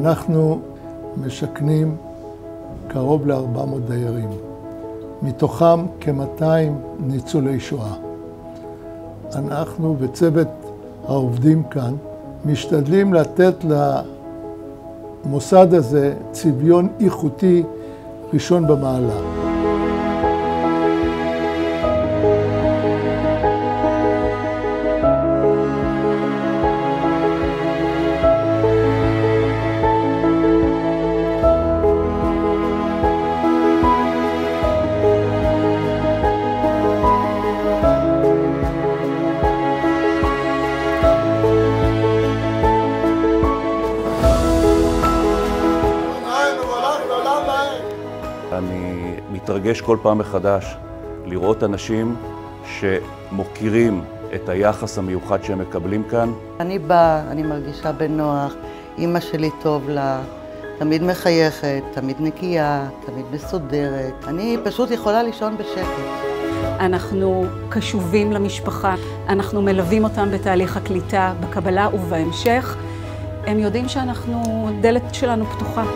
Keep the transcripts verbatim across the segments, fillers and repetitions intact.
אנחנו משכנים קרוב ל-ארבע מאות דיירים, מתוכם כ-מאתיים ניצולי שואה. אנחנו וצוות העובדים כאן משתדלים לתת למוסד הזה צביון איכותי ראשון במעלה. אני מתרגש כל פעם מחדש לראות אנשים שמוכירים את היחס המיוחד שהם מקבלים כאן. אני באה, אני מרגישה בנוח, אמא שלי טוב לה, תמיד מחייכת, תמיד נקייה, תמיד מסודרת. אני פשוט יכולה לישון בשקט. אנחנו קשובים למשפחה, אנחנו מלווים אותם בתהליך הקליטה, בקבלה ובהמשך. הם יודעים שאנחנו, דלת שלנו פתוחה.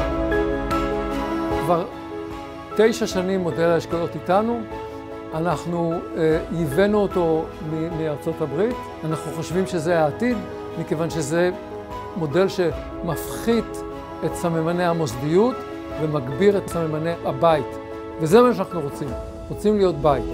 כבר תשע שנים מודל האשכולות איתנו, אנחנו ייבאנו אותו מארצות הברית. אנחנו חושבים שזה העתיד, מכיוון שזה מודל שמפחית את סממני המוסדיות ומגביר את סממני הבית. וזה מה שאנחנו רוצים, רוצים להיות בית.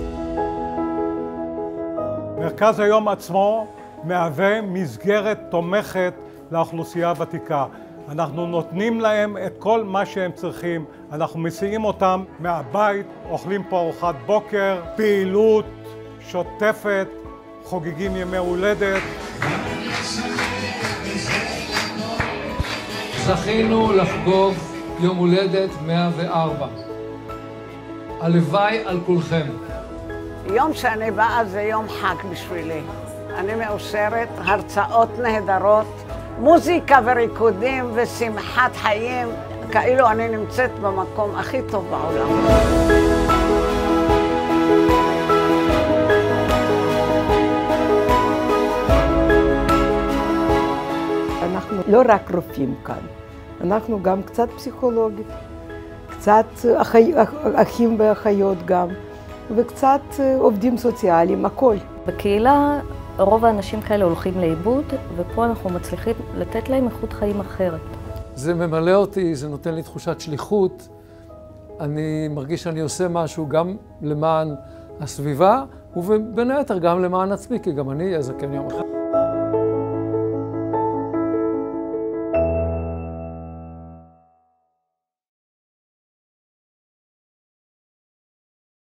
מרכז היום עצמו מהווה מסגרת תומכת לאוכלוסייה הוותיקה. אנחנו נותנים להם את כל מה שהם צריכים, אנחנו מסיעים אותם מהבית, אוכלים פה ארוחת בוקר, פעילות שוטפת, חוגגים ימי הולדת. זכינו לחגוג יום הולדת מאה וארבע. הלוואי על כולכם. יום שאני באה זה יום חג בשבילי. אני מאושרת, הרצאות נהדרות, מוזיקה וריקודים ושמחת חיים, כאילו אני נמצאת במקום הכי טוב בעולם. אנחנו לא רק רופאים כאן, אנחנו גם קצת פסיכולוגים, קצת אחי, אחים ואחיות גם, וקצת עובדים סוציאליים, הכל. בקהילה רוב האנשים כאלה הולכים לאיבוד, ופה אנחנו מצליחים לתת להם איכות חיים אחרת. זה ממלא אותי, זה נותן לי תחושת שליחות. אני מרגיש שאני עושה משהו גם למען הסביבה, ובין היתר גם למען עצמי, כי גם אני אהיה זקן יום אחד.